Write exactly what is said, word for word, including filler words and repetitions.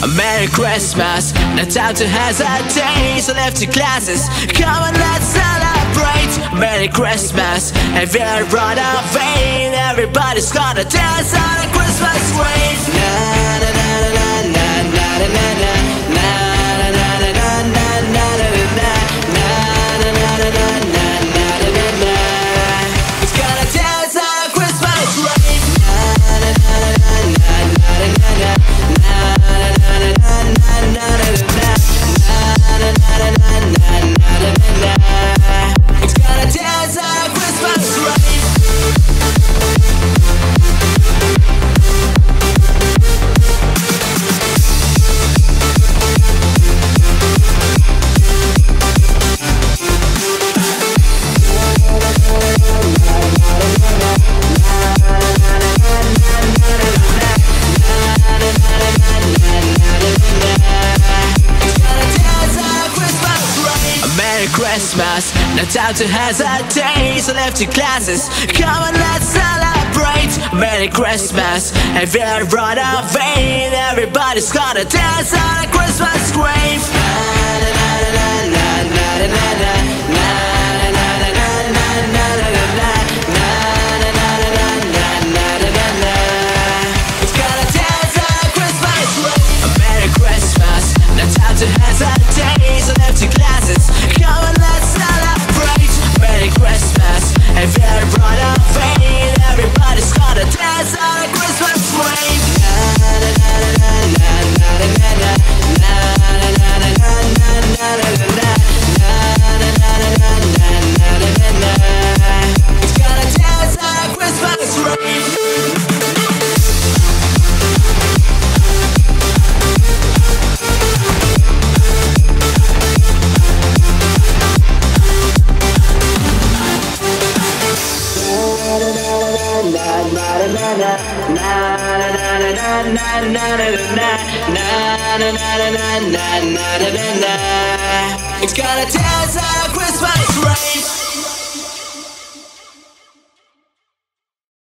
Merry Christmas, no time to hesitate. So left your classes, come on, let's celebrate. Merry Christmas, if you're right of vein, everybody's gonna dance on a Christmas rave. Na na na na na na na na na na na na na na na na na na na. It's gonna dance on a Christmas rave. Na na na na na na na na. It's gonna dance on a Christmas rave. Christmas, no time to hesitate. So left your classes, come on, let's celebrate. Merry Christmas, if you're right of vein, everybody's gonna dance on a Christmas rave. It's gonna dance on a Christmas rave. Merry Christmas, no time to hesitate. So left your classes, come on, let's celebrate. Merry Christmas, if you're right of vein, everybody's gonna dance on a Christmas rave. Na na na na na na na na na na na na na na. It's gonna dance on a Christmas rave. It's gonna dance on a Christmas rave.